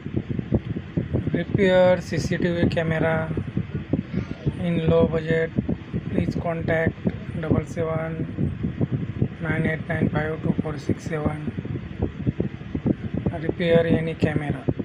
Repair CCTV camera in low budget. Please contact 7798952467. Repair any camera.